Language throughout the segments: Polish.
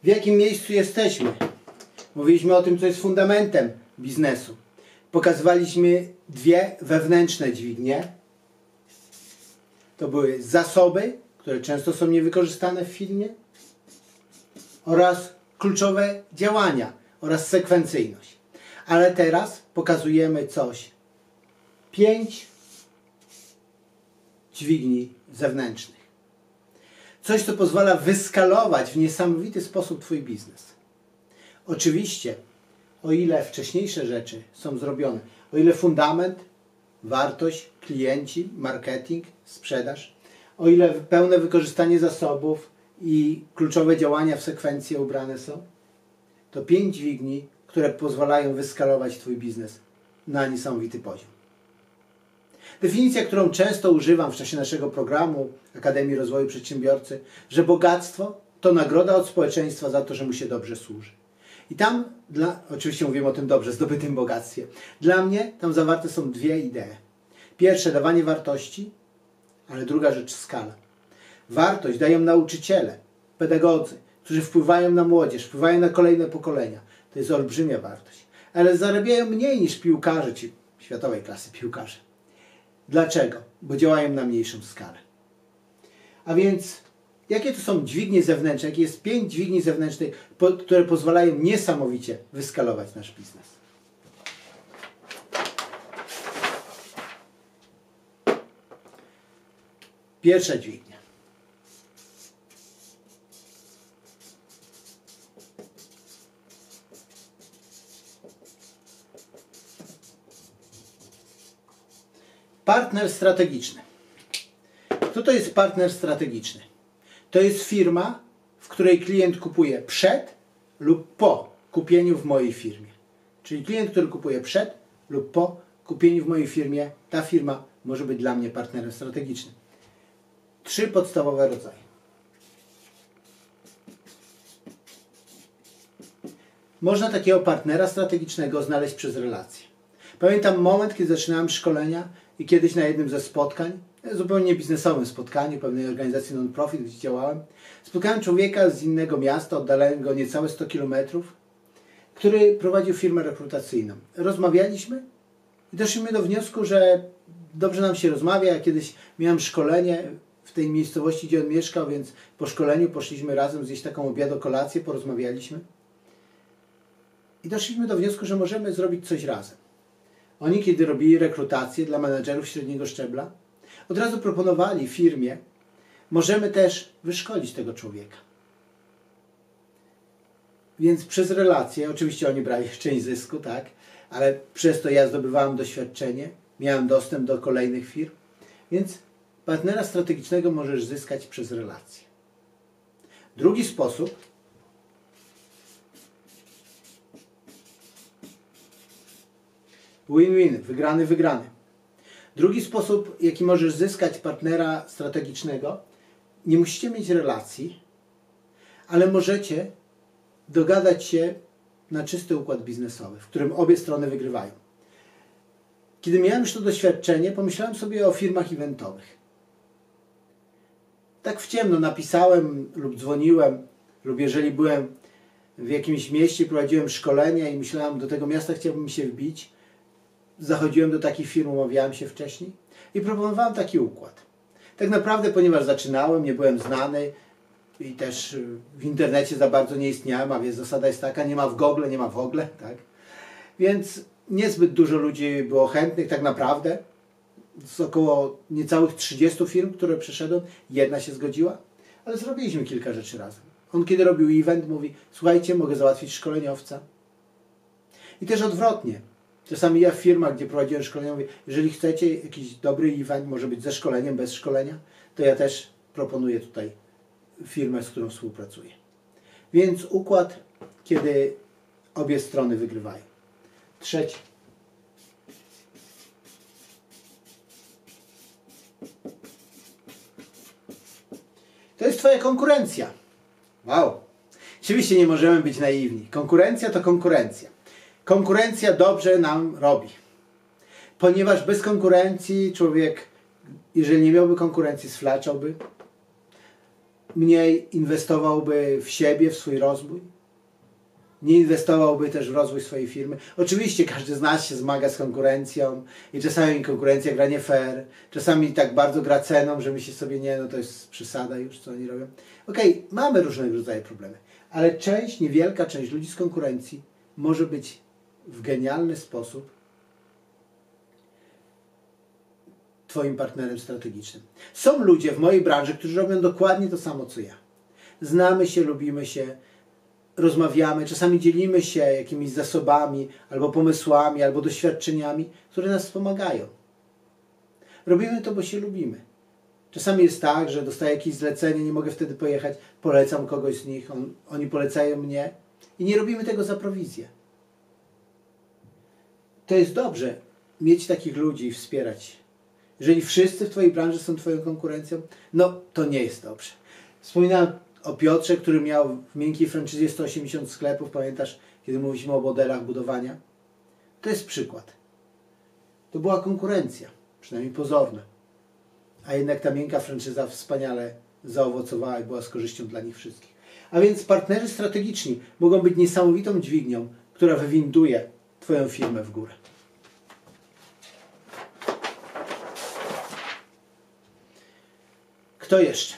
W jakim miejscu jesteśmy? Mówiliśmy o tym, co jest fundamentem biznesu. Pokazywaliśmy dwie wewnętrzne dźwignie. To były zasoby, które często są niewykorzystane w firmie, oraz kluczowe działania oraz sekwencyjność. Ale teraz pokazujemy coś. 5 dźwigni zewnętrznych. Coś, co pozwala wyskalować w niesamowity sposób Twój biznes. Oczywiście, o ile wcześniejsze rzeczy są zrobione, o ile fundament, wartość, klienci, marketing, sprzedaż, o ile pełne wykorzystanie zasobów i kluczowe działania w sekwencję ubrane są, to 5 dźwigni, które pozwalają wyskalować Twój biznes na niesamowity poziom. Definicja, którą często używam w czasie naszego programu Akademii Rozwoju Przedsiębiorcy, że bogactwo to nagroda od społeczeństwa za to, że mu się dobrze służy. I tam, oczywiście mówimy o tym dobrze, zdobytym bogactwie. Dla mnie tam zawarte są dwie idee. Pierwsze, dawanie wartości, ale druga rzecz, skala. Wartość dają nauczyciele, pedagodzy, którzy wpływają na młodzież, wpływają na kolejne pokolenia. To jest olbrzymia wartość. Ale zarabiają mniej niż piłkarze, ci światowej klasy piłkarze. Dlaczego? Bo działają na mniejszą skalę. A więc, jakie to są dźwignie zewnętrzne? Jakie jest 5 dźwigni zewnętrznych, które pozwalają niesamowicie wyskalować nasz biznes? Pierwsza dźwignia. Partner strategiczny. Kto to jest partner strategiczny? To jest firma, w której klient kupuje przed lub po kupieniu w mojej firmie. Czyli klient, który kupuje przed lub po kupieniu w mojej firmie, ta firma może być dla mnie partnerem strategicznym. 3 podstawowe rodzaje. Można takiego partnera strategicznego znaleźć przez relacje. Pamiętam moment, kiedy zaczynałem szkolenia i kiedyś na jednym ze spotkań, zupełnie biznesowym spotkaniu pewnej organizacji non-profit, gdzie działałem, spotkałem człowieka z innego miasta, oddalonego niecałe 100 km, który prowadził firmę rekrutacyjną. Rozmawialiśmy i doszliśmy do wniosku, że dobrze nam się rozmawia. Ja kiedyś miałem szkolenie w tej miejscowości, gdzie on mieszkał, więc po szkoleniu poszliśmy razem zjeść taką kolację, porozmawialiśmy. I doszliśmy do wniosku, że możemy zrobić coś razem. Oni, kiedy robili rekrutację dla menedżerów średniego szczebla, od razu proponowali firmie, możemy też wyszkolić tego człowieka. Więc przez relacje, oczywiście oni brali część zysku, tak, ale przez to ja zdobywałem doświadczenie, miałem dostęp do kolejnych firm, więc partnera strategicznego możesz zyskać przez relacje. Drugi sposób win-win, wygrany, wygrany. Drugi sposób, jaki możesz zyskać partnera strategicznego, nie musicie mieć relacji, ale możecie dogadać się na czysty układ biznesowy, w którym obie strony wygrywają. Kiedy miałem już to doświadczenie, pomyślałem sobie o firmach eventowych. Tak w ciemno napisałem lub dzwoniłem, lub jeżeli byłem w jakimś mieście, prowadziłem szkolenia i myślałem, do tego miasta chciałbym się wbić, zachodziłem do takich firm, umawiałem się wcześniej i proponowałem taki układ. Tak naprawdę, ponieważ zaczynałem, nie byłem znany i też w internecie za bardzo nie istniałem, a więc zasada jest taka, nie ma w Google, nie ma w ogóle, tak? Więc niezbyt dużo ludzi było chętnych, tak naprawdę. Z około niecałych 30 firm, które przeszedłem, jedna się zgodziła, ale zrobiliśmy kilka rzeczy razem. On, kiedy robił event, mówi, słuchajcie, mogę załatwić szkoleniowca. I też odwrotnie. Czasami ja w firmach, gdzie prowadziłem szkolenia, mówię, jeżeli chcecie jakiś dobry event, może być ze szkoleniem, bez szkolenia, to ja też proponuję tutaj firmę, z którą współpracuję. Więc układ, kiedy obie strony wygrywają. Trzeci. To jest Twoja konkurencja. Wow. Oczywiście nie możemy być naiwni. Konkurencja to konkurencja. Konkurencja dobrze nam robi. Ponieważ bez konkurencji człowiek, jeżeli nie miałby konkurencji, sflaczałby. mniej inwestowałby w siebie, w swój rozwój? Nie inwestowałby też w rozwój swojej firmy? Oczywiście każdy z nas się zmaga z konkurencją i czasami konkurencja gra nie fair, czasami tak bardzo gra ceną, że myśli sobie, nie, no to jest przesada już, co oni robią. Okej, mamy różnego rodzaju problemy, ale niewielka część ludzi z konkurencji może być w genialny sposób Twoim partnerem strategicznym. Są ludzie w mojej branży, którzy robią dokładnie to samo, co ja. Znamy się, lubimy się, rozmawiamy, czasami dzielimy się jakimiś zasobami, albo pomysłami, albo doświadczeniami, które nas wspomagają. Robimy to, bo się lubimy. Czasami jest tak, że dostaję jakieś zlecenie, nie mogę wtedy pojechać, polecam kogoś z nich, oni polecają mnie i nie robimy tego za prowizję. To jest dobrze mieć takich ludzi i wspierać. Jeżeli wszyscy w Twojej branży są Twoją konkurencją, no to nie jest dobrze. Wspominałem o Piotrze, który miał w miękkiej franczyzie 180 sklepów, pamiętasz, kiedy mówiliśmy o modelach budowania? To jest przykład. To była konkurencja, przynajmniej pozorna. A jednak ta miękka franczyza wspaniale zaowocowała i była z korzyścią dla nich wszystkich. A więc partnerzy strategiczni mogą być niesamowitą dźwignią, która wywinduje Twoją firmę w górę. Kto jeszcze?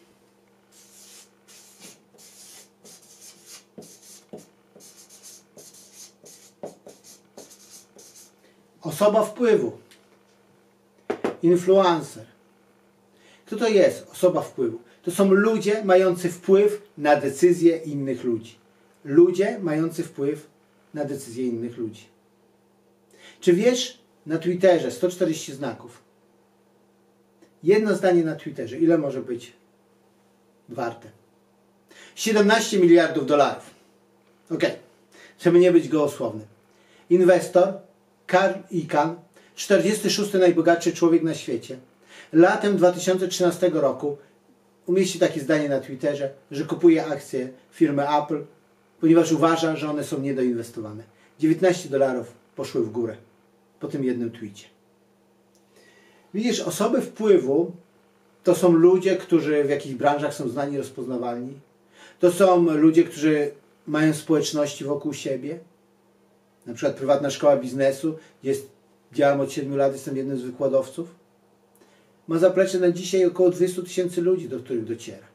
Osoba wpływu. Influencer. Kto to jest osoba wpływu? To są ludzie mający wpływ na decyzje innych ludzi. Ludzie mający wpływ na decyzje innych ludzi. Czy wiesz, na Twitterze 140 znaków. Jedno zdanie na Twitterze. Ile może być warte? 17 miliardów dolarów. Okej. Żeby nie być gołosłowny. Inwestor Carl Icahn, 46. najbogatszy człowiek na świecie, latem 2013 roku umieścił takie zdanie na Twitterze, że kupuje akcje firmy Apple, ponieważ uważa, że one są niedoinwestowane. 19 dolarów poszły w górę po tym jednym tweetie. Widzisz, osoby wpływu to są ludzie, którzy w jakichś branżach są znani i rozpoznawalni. To są ludzie, którzy mają społeczności wokół siebie. Na przykład prywatna szkoła biznesu, gdzie działam od 7 lat, jestem jednym z wykładowców. Ma zaplecze na dzisiaj około 200 000 ludzi, do których dociera.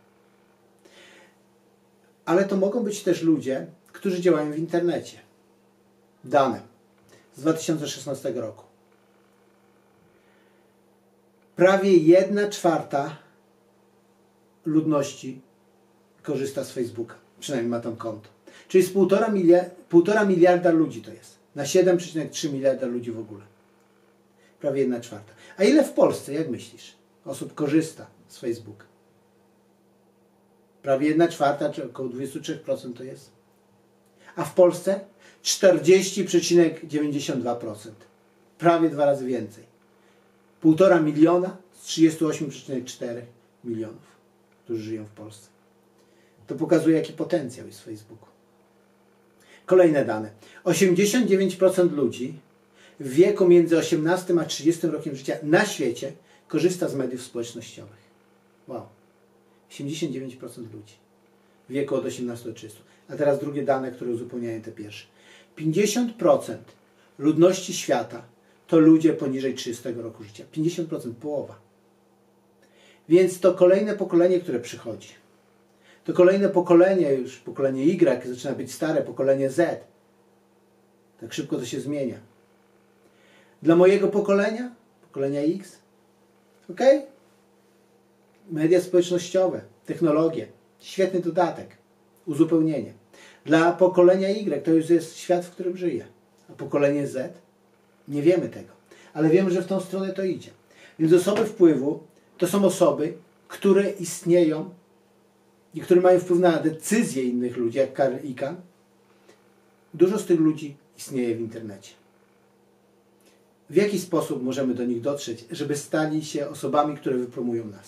Ale to mogą być też ludzie, którzy działają w internecie. Dane z 2016 roku. Prawie 1/4 ludności korzysta z Facebooka. Przynajmniej ma tam konto. Czyli z 1,5 miliarda ludzi to jest. Na 7,3 miliarda ludzi w ogóle. Prawie 1/4. A ile w Polsce, jak myślisz, osób korzysta z Facebooka? Prawie 1/4, czy około 23% to jest. A w Polsce 40,92%. Prawie 2 razy więcej. 1,5 miliona z 38,4 milionów, którzy żyją w Polsce. To pokazuje, jaki potencjał jest w Facebooku. Kolejne dane. 89% ludzi w wieku między 18 a 30 rokiem życia na świecie korzysta z mediów społecznościowych. Wow. 89% ludzi w wieku od 18 do 30. A teraz drugie dane, które uzupełniają te pierwsze. 50% ludności świata to ludzie poniżej 30 roku życia. 50%, połowa. Więc to kolejne pokolenie, które przychodzi. To kolejne pokolenie, już pokolenie Y, zaczyna być stare, pokolenie Z. Tak szybko to się zmienia. Dla mojego pokolenia, pokolenia X, ok? Media społecznościowe, technologie, świetny dodatek, uzupełnienie. Dla pokolenia Y to już jest świat, w którym żyję. A pokolenie Z? Nie wiemy tego. Ale wiemy, że w tą stronę to idzie. Więc osoby wpływu to są osoby, które istnieją i które mają wpływ na decyzje innych ludzi, jak Carl Icahn. Dużo z tych ludzi istnieje w internecie. W jaki sposób możemy do nich dotrzeć, żeby stali się osobami, które wypromują nas?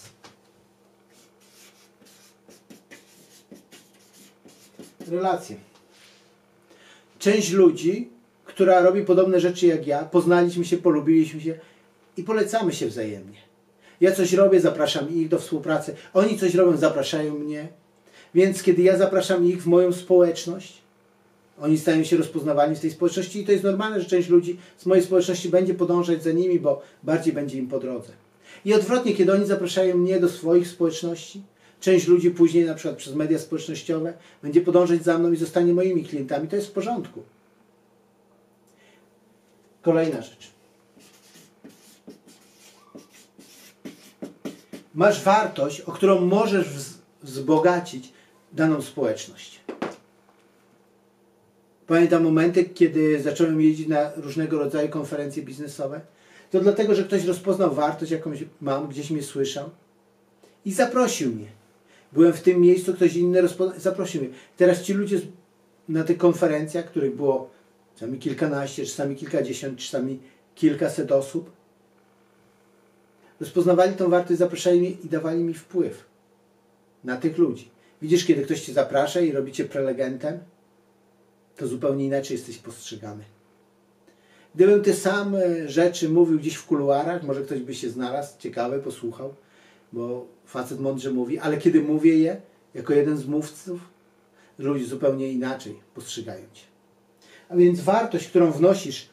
Relacje. Część ludzi, która robi podobne rzeczy jak ja, poznaliśmy się, polubiliśmy się i polecamy się wzajemnie. Ja coś robię, zapraszam ich do współpracy. Oni coś robią, zapraszają mnie. Więc kiedy ja zapraszam ich w moją społeczność, oni stają się rozpoznawani w tej społeczności i to jest normalne, że część ludzi z mojej społeczności będzie podążać za nimi, bo bardziej będzie im po drodze. I odwrotnie, kiedy oni zapraszają mnie do swoich społeczności, część ludzi później, na przykład przez media społecznościowe, będzie podążać za mną i zostanie moimi klientami. To jest w porządku. Kolejna rzecz. Masz wartość, o którą możesz wzbogacić daną społeczność. Pamiętam momenty, kiedy zacząłem jeździć na różnego rodzaju konferencje biznesowe. To dlatego, że ktoś rozpoznał wartość, jakąś mam, gdzieś mnie słyszał i zaprosił mnie. Byłem w tym miejscu, ktoś inny zaprosił mnie. Teraz ci ludzie na tych konferencjach, których było czasami kilkanaście, czasami kilkadziesiąt, czasami kilkaset osób, rozpoznawali tą wartość, zapraszali mnie i dawali mi wpływ na tych ludzi. Widzisz, kiedy ktoś cię zaprasza i robi cię prelegentem, to zupełnie inaczej jesteś postrzegany. Gdybym te same rzeczy mówił gdzieś w kuluarach, może ktoś by się znalazł, ciekawy, posłuchał, bo facet mądrze mówi, ale kiedy mówię je, jako jeden z mówców, ludzie zupełnie inaczej postrzegają cię. A więc wartość, którą wnosisz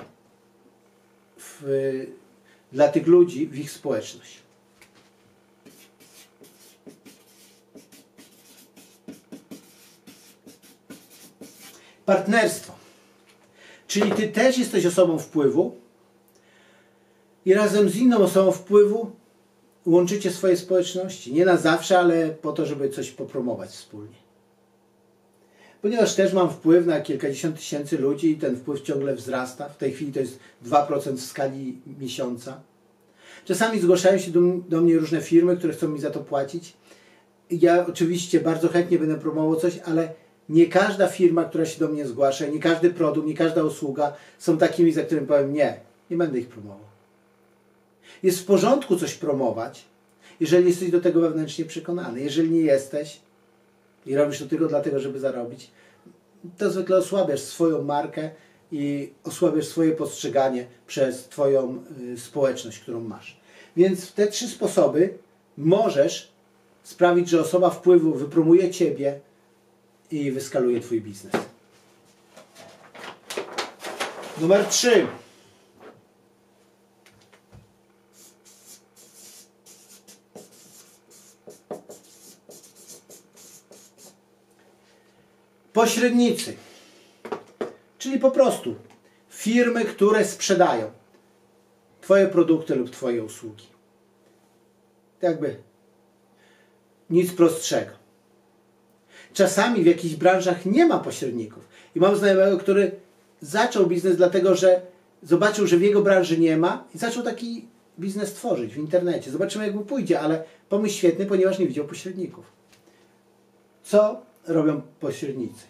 dla tych ludzi w ich społeczność. Partnerstwo. Czyli ty też jesteś osobą wpływu i razem z inną osobą wpływu łączycie swoje społeczności. Nie na zawsze, ale po to, żeby coś popromować wspólnie. Ponieważ też mam wpływ na kilkadziesiąt tysięcy ludzi i ten wpływ ciągle wzrasta. W tej chwili to jest 2% w skali miesiąca. Czasami zgłaszają się do mnie różne firmy, które chcą mi za to płacić. Ja oczywiście bardzo chętnie będę promował coś, ale nie każda firma, która się do mnie zgłasza, nie każdy produkt, nie każda usługa są takimi, za którym powiem nie będę ich promował. Jest w porządku coś promować, jeżeli jesteś do tego wewnętrznie przekonany. Jeżeli nie jesteś i robisz to tylko dlatego, żeby zarobić, to zwykle osłabiasz swoją markę i osłabiasz swoje postrzeganie przez twoją społeczność, którą masz. Więc w te 3 sposoby możesz sprawić, że osoba wpływu wypromuje ciebie i wyskaluje twój biznes. Numer 3. Pośrednicy. Czyli po prostu firmy, które sprzedają twoje produkty lub twoje usługi. Jakby nic prostszego. Czasami w jakichś branżach nie ma pośredników. I mam znajomego, który zaczął biznes dlatego, że zobaczył, że w jego branży nie ma i zaczął taki biznes tworzyć w internecie. Zobaczymy, jak mu pójdzie, ale pomysł świetny, ponieważ nie widział pośredników. Co robią pośrednicy?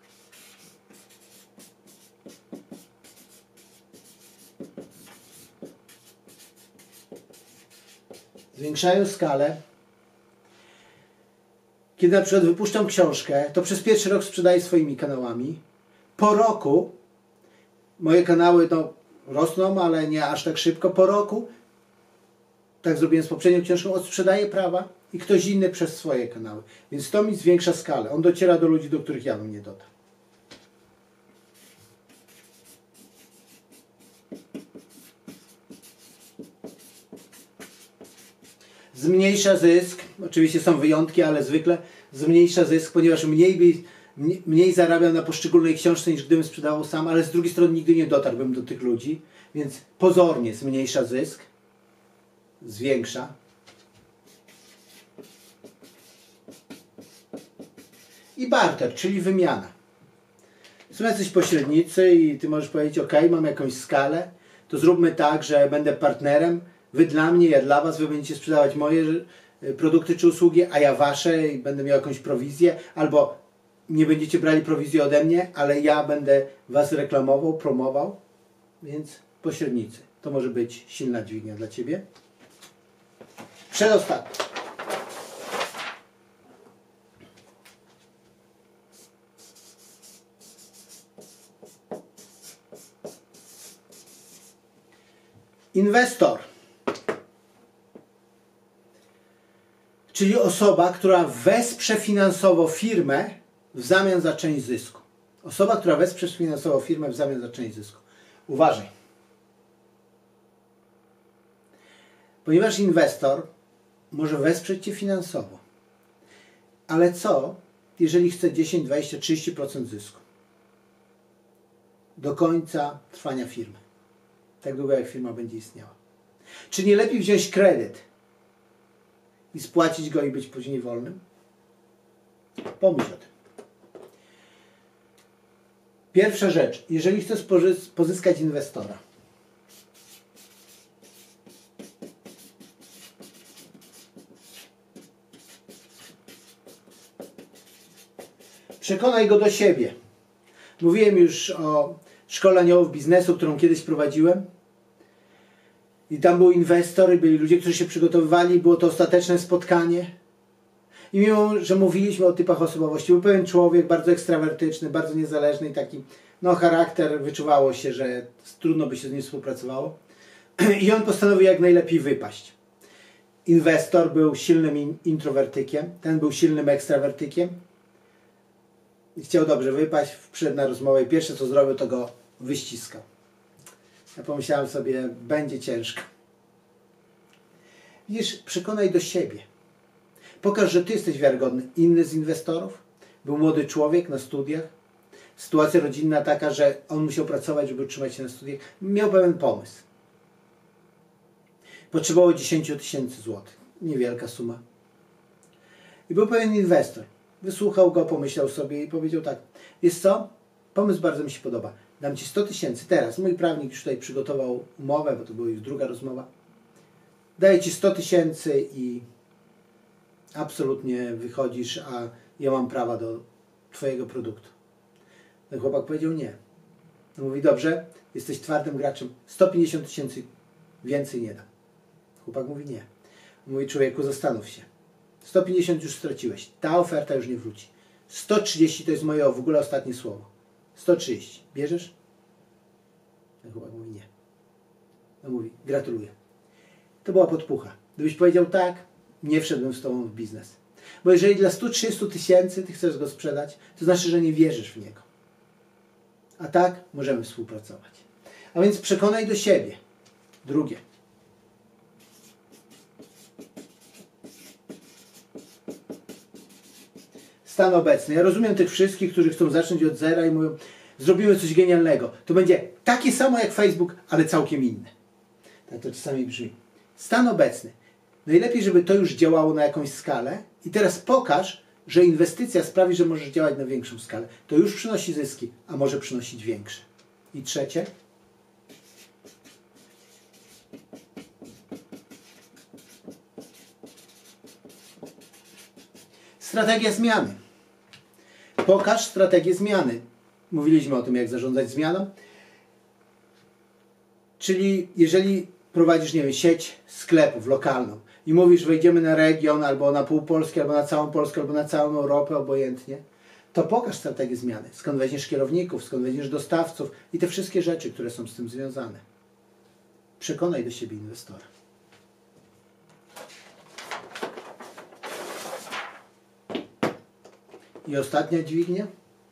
Zwiększają skalę. Kiedy na przykład wypuszczam książkę, to przez pierwszy rok sprzedaję swoimi kanałami. Po roku moje kanały rosną, ale nie aż tak szybko. Po roku, tak zrobiłem z poprzednią książką, odsprzedaję prawa i ktoś inny przez swoje kanały. Więc to mi zwiększa skalę. On dociera do ludzi, do których ja bym nie dotarł. Zmniejsza zysk. Oczywiście są wyjątki, ale zwykle zmniejsza zysk, ponieważ mniej zarabiam na poszczególnej książce, niż gdybym sprzedawał sam, ale z drugiej strony nigdy nie dotarłbym do tych ludzi, więc pozornie zmniejsza zysk, zwiększa. I barter, czyli wymiana. Są jacyś pośrednicy i ty możesz powiedzieć, ok, mam jakąś skalę, to zróbmy tak, że będę partnerem, wy dla mnie, ja dla was, wy będziecie sprzedawać moje produkty czy usługi, a ja wasze i będę miał jakąś prowizję, albo nie będziecie brali prowizji ode mnie, ale ja będę was reklamował, promował. Więc pośrednicy. To może być silna dźwignia dla ciebie. Przedostatni. Inwestor. Czyli osoba, która wesprze finansowo firmę w zamian za część zysku. Osoba, która wesprze finansowo firmę w zamian za część zysku. Uważaj. Ponieważ inwestor może wesprzeć Cię finansowo. Ale co, jeżeli chce 10, 20, 30% zysku? Do końca trwania firmy. Tak długo, jak firma będzie istniała. Czy nie lepiej wziąć kredyt i spłacić go i być później wolnym? Pomyśl o tym. Pierwsza rzecz. Jeżeli chcesz pozyskać inwestora, przekonaj go do siebie. Mówiłem już o szkole aniołów biznesu, którą kiedyś prowadziłem. I tam był inwestor i byli ludzie, którzy się przygotowywali. Było to ostateczne spotkanie. I mimo, że mówiliśmy o typach osobowości, był pewien człowiek bardzo ekstrawertyczny, bardzo niezależny i taki, no charakter, wyczuwało się, że trudno by się z nim współpracowało. I on postanowił jak najlepiej wypaść. Inwestor był silnym introwertykiem, ten był silnym ekstrawertykiem. I chciał dobrze wypaść, wszedł na rozmowę i pierwsze co zrobił, to go wyściskał. Ja pomyślałem sobie, będzie ciężko. Widzisz, przekonaj do siebie. Pokaż, że Ty jesteś wiarygodny. Inny z inwestorów był młody człowiek na studiach. Sytuacja rodzinna taka, że on musiał pracować, żeby utrzymać się na studiach. Miał pewien pomysł. Potrzebowało 10 000 złotych. Niewielka suma. I był pewien inwestor. Wysłuchał go, pomyślał sobie i powiedział tak. Wiesz co? Pomysł bardzo mi się podoba. Dam Ci 100 000 teraz. Mój prawnik już tutaj przygotował umowę, bo to była już druga rozmowa. Daję Ci 100 000 i absolutnie wychodzisz, a ja mam prawa do Twojego produktu. Ten chłopak powiedział nie. Mówi, dobrze, jesteś twardym graczem, 150 000 więcej nie dam. Chłopak mówi nie. Mówi, człowieku, zastanów się. 150 już straciłeś. Ta oferta już nie wróci. 130 to jest moje w ogóle ostatnie słowo. 130. Bierzesz? Ten chłopak mówi nie. No mówi, gratuluję. To była podpucha. Gdybyś powiedział tak, nie wszedłbym z Tobą w biznes. Bo jeżeli dla 130 000 Ty chcesz go sprzedać, to znaczy, że nie wierzysz w niego. A tak możemy współpracować. A więc przekonaj do siebie. Drugie. Stan obecny. Ja rozumiem tych wszystkich, którzy chcą zacząć od zera i mówią, zrobimy coś genialnego. To będzie takie samo jak Facebook, ale całkiem inne. Tak to czasami brzmi. Stan obecny. Najlepiej, żeby to już działało na jakąś skalę i teraz pokaż, że inwestycja sprawi, że możesz działać na większą skalę. To już przynosi zyski, a może przynosić większe. I trzecie. Strategia zmiany. Pokaż strategię zmiany. Mówiliśmy o tym, jak zarządzać zmianą. Czyli jeżeli prowadzisz, nie wiem, sieć sklepów lokalną i mówisz, wejdziemy na region, albo na pół Polski, albo na całą Polskę, albo na całą Europę, obojętnie, to pokaż strategię zmiany. Skąd weźmiesz kierowników, skąd weźmiesz dostawców i te wszystkie rzeczy, które są z tym związane. Przekonaj do siebie inwestora. I ostatnia dźwignia.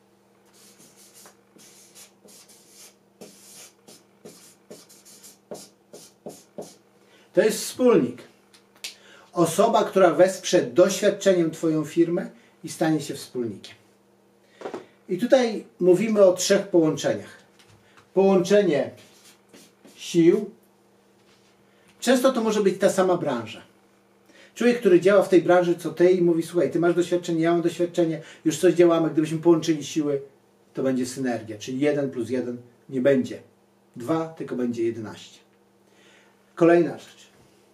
To jest wspólnik. Osoba, która wesprze doświadczeniem Twoją firmę i stanie się wspólnikiem. I tutaj mówimy o 3 połączeniach. Połączenie sił. Często to może być ta sama branża. Człowiek, który działa w tej branży co Ty i mówi, słuchaj, Ty masz doświadczenie, ja mam doświadczenie, już coś działamy, gdybyśmy połączyli siły, to będzie synergia. Czyli 1 + 1 nie będzie 2, tylko będzie 11. Kolejna rzecz.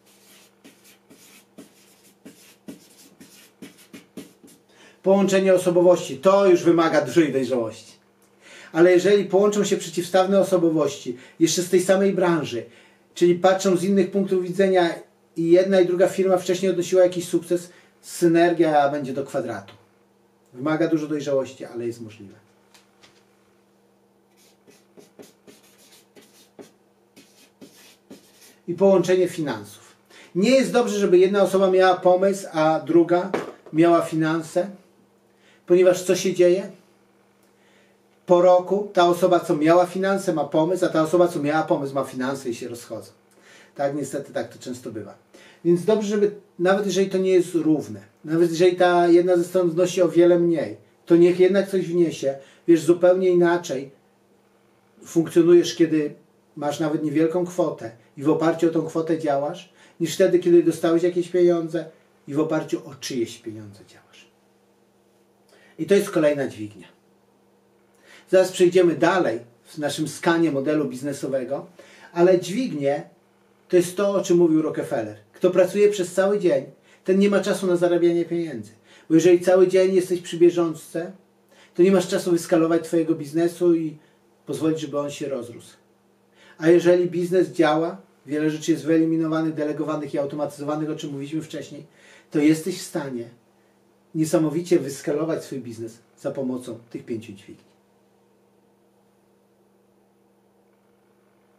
Połączenie osobowości. To już wymaga dużej dojrzałości. Ale jeżeli połączą się przeciwstawne osobowości, jeszcze z tej samej branży, czyli patrzą z innych punktów widzenia i jedna i druga firma wcześniej odnosiła jakiś sukces, synergia będzie do kwadratu. Wymaga dużo dojrzałości, ale jest możliwe. I połączenie finansów. Nie jest dobrze, żeby jedna osoba miała pomysł, a druga miała finanse, ponieważ co się dzieje? Po roku ta osoba, co miała finanse, ma pomysł, a ta osoba, co miała pomysł, ma finanse i się rozchodzą. Tak, niestety tak to często bywa. Więc dobrze, żeby, nawet jeżeli to nie jest równe, nawet jeżeli ta jedna ze stron wnosi o wiele mniej, to niech jednak coś wniesie. Wiesz, zupełnie inaczej funkcjonujesz, kiedy masz nawet niewielką kwotę i w oparciu o tą kwotę działasz, niż wtedy, kiedy dostałeś jakieś pieniądze i w oparciu o czyjeś pieniądze działasz. I to jest kolejna dźwignia. Zaraz przejdziemy dalej w naszym skanie modelu biznesowego, ale dźwignie to jest to, o czym mówił Rockefeller. Kto pracuje przez cały dzień, ten nie ma czasu na zarabianie pieniędzy. Bo jeżeli cały dzień jesteś przy bieżączce, to nie masz czasu wyskalować twojego biznesu i pozwolić, żeby on się rozrósł. A jeżeli biznes działa, wiele rzeczy jest wyeliminowanych, delegowanych i automatyzowanych, o czym mówiliśmy wcześniej, to jesteś w stanie niesamowicie wyskalować swój biznes za pomocą tych 5 dźwigni.